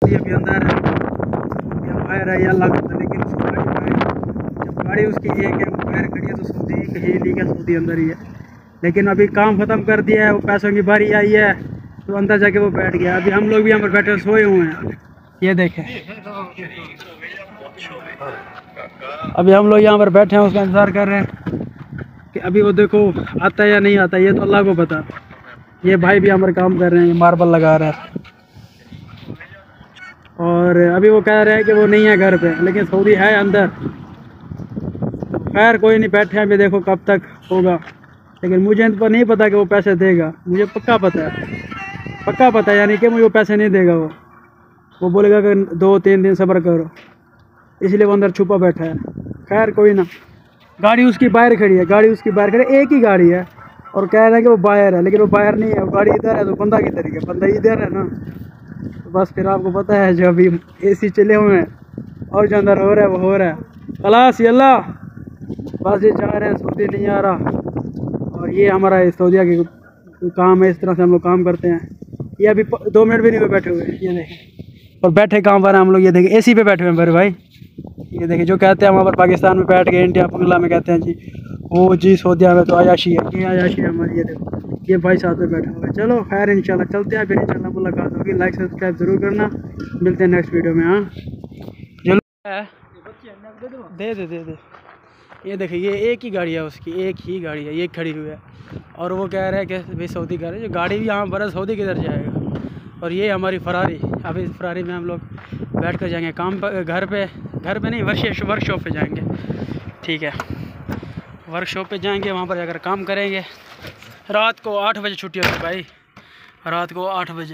Saudi अभी अंदर है, अभी हम बाहर है, अल्लाह का पता। लेकिन उसकी गाड़ी बाहर, जब गाड़ी उसकी एक है वो बाहर खड़ी है तो सऊदी कहीं नहीं है, सऊदी अंदर ही है। लेकिन अभी काम ख़त्म कर दिया है, वो पैसों की बारी आई है तो अंदर जाके वो बैठ गया। अभी हम लोग भी यहाँ पर बैठे सोए हुए हैं, ये देखें। अभी हम लोग यहाँ पर बैठे हैं, उसका इंतज़ार कर रहे हैं कि अभी वो देखो आता है या नहीं आता, ये तो अल्लाह को पता। ये भाई भी यहाँ पर काम कर रहे हैं, मार्बल लगा रहा है। और अभी वो कह रहे हैं कि वो नहीं है घर पे, लेकिन सऊदी है अंदर। तो खैर कोई नहीं, बैठे हैं अभी, देखो कब तक होगा। लेकिन मुझे तो नहीं पता कि वो पैसे देगा, मुझे पक्का पता है, पक्का पता है, यानी कि मुझे पैसे नहीं देगा वो बोलेगा कि 2-3 दिन सब्र करो, इसलिए वो अंदर छुपा बैठा है। खैर कोई ना, गाड़ी उसकी बाहर खड़ी है, गाड़ी उसकी बाहर खड़ी है, एक ही गाड़ी है। और कह रहे हैं कि वो बाहर है, लेकिन वो बाहर नहीं है, वो गाड़ी इधर है तो बंदा किधर है, बंदा इधर है ना। तो बस फिर आपको पता है, जो अभी AC चले हुए हैं और जो अंदर हो रहा है वो हो रहा है। खलास यल्ला, बस ये जा रहे हैं, सऊदी नहीं आ रहा। और ये हमारा सऊदीया की काम है, इस तरह से हम लोग काम करते हैं। ये अभी 2 मिनट भी नहीं हुए बैठे हुए, ये देखें। और बैठे कहाँ पर हैं हम लोग, ये देखें AC पे बैठे हुए हैं मेरे भाई। ये देखें, जो कहते हैं वहाँ पर पाकिस्तान में बैठ के, इंडिया बंगला में कहते हैं जी वो जी सऊदीया में तो आयाशी है, ये आयाशी है हमारी। ये देखो ये भाई साथ में बैठा हुआ है। चलो खैर इंशाल्लाह चलते हैं, फिर इंशाल्लाह मुलाकात होगी। लाइक सब्सक्राइब ज़रूर करना, मिलते हैं नेक्स्ट वीडियो में। हाँ चलो, दे। ये देखिए, ये एक ही गाड़ी है उसकी, एक ही गाड़ी है, ये खड़ी हुई है। और वो कह रहा है कि भाई सऊदी गाड़ी, जो गाड़ी भी यहाँ पर सऊदी किधर जाएगा। और ये हमारी फरारी, अब इस फरारी में हम लोग बैठ कर जाएंगे काम पर, घर पे नहीं, वर्कशॉप पे जाएंगे। ठीक है, वर्कशॉप पे जाएंगे, वहाँ पर जाकर काम करेंगे। रात को 8 बजे छुट्टी होती है भाई, रात को 8 बजे।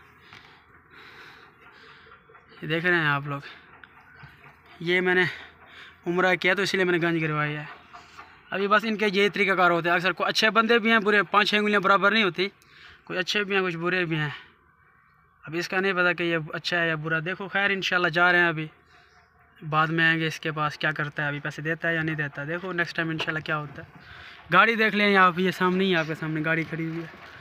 ये देख रहे हैं आप लोग, ये मैंने उम्रा किया तो इसलिए मैंने गंज गिरवाई है। अभी बस इनके यही तरीक़ाकार होते हैं। अक्सर कोई अच्छे बंदे भी हैं, बुरे, 5-6 उंगलियाँ बराबर नहीं होती, कुछ अच्छे भी हैं कुछ बुरे भी हैं। अभी इसका नहीं पता कि ये अच्छा है या बुरा। देखो खैर इंशाल्लाह जा रहे हैं, अभी बाद में आएंगे इसके पास, क्या करता है, अभी पैसे देता है या नहीं देता। देखो नेक्स्ट टाइम इंशाल्लाह क्या होता है। गाड़ी देख लें आप, ये सामने ही आपके सामने गाड़ी खड़ी हुई है।